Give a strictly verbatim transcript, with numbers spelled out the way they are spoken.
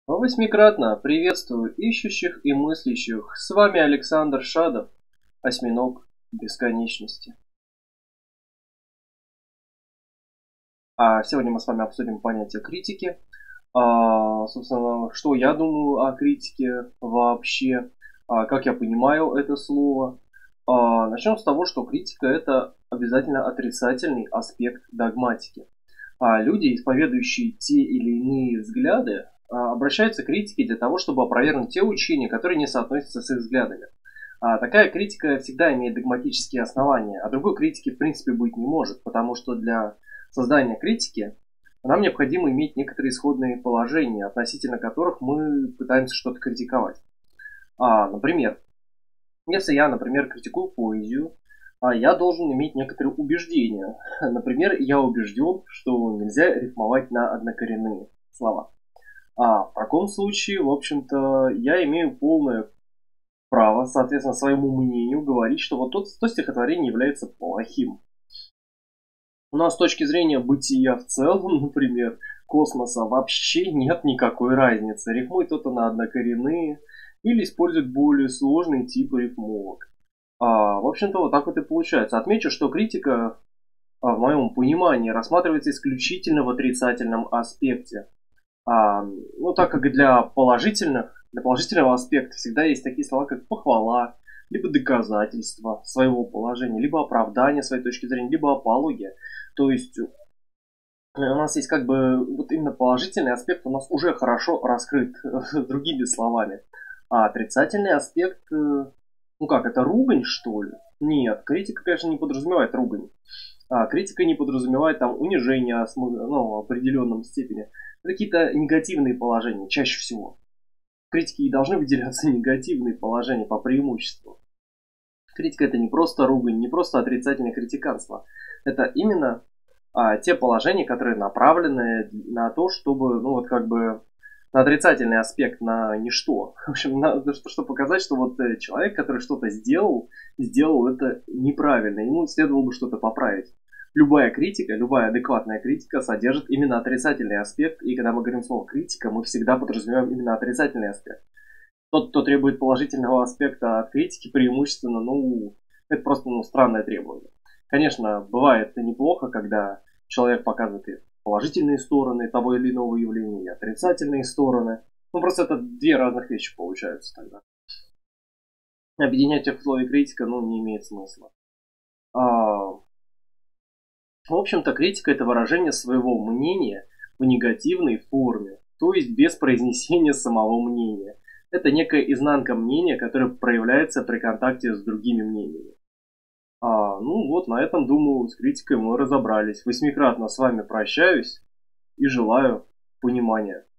Восьмикратно приветствую ищущих и мыслящих. С вами Александр Шадов, осьминог бесконечности. А сегодня мы с вами обсудим понятие критики. А, собственно, что я думаю о критике вообще, а, как я понимаю это слово. А, начнем с того, что критика это обязательно отрицательный аспект догматики. А люди, исповедующие те или иные взгляды, а, обращаются к критике для того, чтобы опровергнуть те учения, которые не соотносятся с их взглядами. А такая критика всегда имеет догматические основания, а другой критики в принципе быть не может, потому что для создания критики нам необходимо иметь некоторые исходные положения, относительно которых мы пытаемся что-то критиковать. А, например, если я, например, критикую поэзию, а я должен иметь некоторые убеждения. Например, я убежден, что нельзя рифмовать на однокоренные слова. А в таком случае, в общем-то, я имею полное право, соответственно, своему мнению говорить, что вот то, то стихотворение является плохим. Но с точки зрения бытия в целом, например, космоса, вообще нет никакой разницы. Рифмует кто-то на однокоренные или использует более сложные типы рифмовок. А, в общем-то, вот так вот и получается. Отмечу, что критика, а, в моем понимании, рассматривается исключительно в отрицательном аспекте. А, ну, так как для положительных, для положительного аспекта всегда есть такие слова, как похвала, либо доказательство своего положения, либо оправдание своей точки зрения, либо апология. То есть у нас есть как бы вот именно положительный аспект у нас уже хорошо раскрыт другими словами. А отрицательный аспект, ну как, это ругань, что ли? Нет, критика, конечно, не подразумевает ругань. А, критика не подразумевает там унижение ну, в определенном степени. Какие-то негативные положения, чаще всего. В критике и должны выделяться негативные положения по преимуществу. Критика это не просто ругань, не просто отрицательное критиканство. Это именно а, те положения, которые направлены на то, чтобы, ну вот как бы, на отрицательный аспект, на ничто. В общем, на, что, чтобы показать, что вот человек, который что-то сделал, сделал это неправильно, ему следовало бы что-то поправить. Любая критика, любая адекватная критика содержит именно отрицательный аспект, и когда мы говорим слово критика, мы всегда подразумеваем именно отрицательный аспект. Тот, кто требует положительного аспекта от критики, преимущественно, ну, это просто ну, странное требование. Конечно, бывает неплохо, когда человек показывает и положительные стороны того или иного явления, и отрицательные стороны. Ну, просто это две разных вещи получаются тогда. Объединять их в слове критика, ну, не имеет смысла. А, в общем-то, критика это выражение своего мнения в негативной форме, то есть без произнесения самого мнения. Это некая изнанка мнения, которая проявляется при контакте с другими мнениями. А, ну вот, на этом, думаю, с критикой мы разобрались. Восьмикратно с вами прощаюсь и желаю понимания.